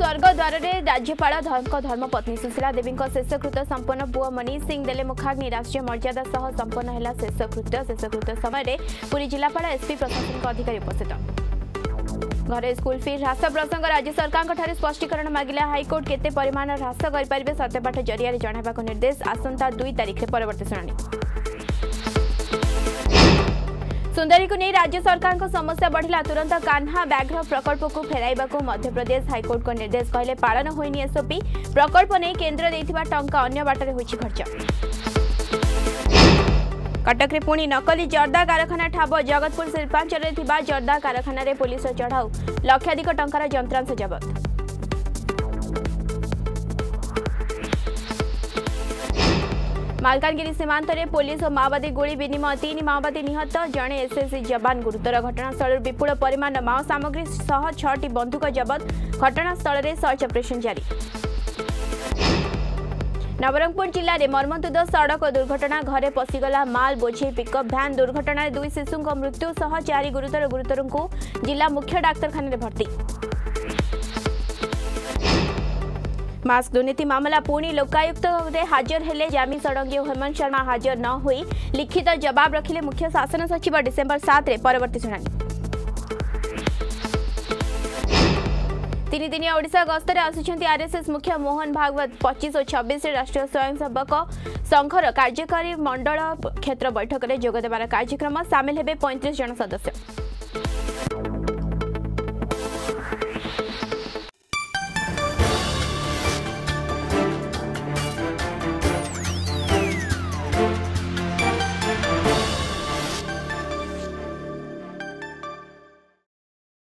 स्वर्ग द्वार में राज्यपाल धर्मपत्नी सुशीला देवी शेषकृत्य संपन्न पुओ मनीष सिंह देले मुखाग्नि राष्ट्रीय मर्यादा सह संपन्न है शेषकृत्य समय पुरी जिलापाल एसपी प्रशासनिक अधिकारी उपस्थित घरे स्कूल फी ह्रास प्रसंग राज्य सरकार स्पष्टीकरण मागिला हाइकोर्ट केते परिमाण ह्रास करें सत्यपाठ जरिया जणाइबाक निर्देश आसंता 2 तारिख में परवर्ती शुणाणी सुंदरी को नहीं राज्य सरकार को समस्या बढ़िला तुरंत कान्हा व्याघ्र प्रकल्प को फेराइबा मध्यप्रदेश हाइकोर्ट को निर्देश कहले पालन होइनी एसओपी प्रकल्प नहीं केन्द्र देथिबा टंका अन्य बाटरे होइछि खर्च कटक रे पुणी नकली जर्दा कारखाना ठाब जगतपुर शिल्पांचल रे थिबा जर्दा कारखाना रे पुलिस चढ़ाऊ लक्षाधिक टंकार यंत्रांश जबत मालकानगिरी सीमांत में पुलिस और माओवादी गोली विनिमय 3 माओवादी निहत जड़े एसएससी जवान गुरुतर घटनास्थल विपुल परिमाण माओ सामग्री सह 6टी बंदूक जबत घटनास्थल में सर्च ऑपरेशन जारी नवरंगपुर जिले में मर्मन्तुद सड़क दुर्घटना घरे पशिगला माल बोझे पिकअप भ्यान दुर्घटना 2 शिशु मृत्यु सह 4 गुरुतर को जिला मुख्य डाक्तरखाना भर्ती मास्क दुर्नीति मामला पुणी लोकायुक्त हाजर हेले जामी षडंगी और हेमंत शर्मा हाजर न होई लिखित जवाब रखिले मुख्य शासन सचिव डिसेम्बर 7 रे परवर्ती शुणाणी 3 दिनिया ओडिशा गस्तर आसुछंती आरएसएस मुख्य मोहन भागवत 25 और 26 राष्ट्रीय स्वयंसेवक संघर कार्यकारी मंडल क्षेत्र बैठक में जोगदेवार कार्यक्रम सामिल हेबे 35 जन सदस्य।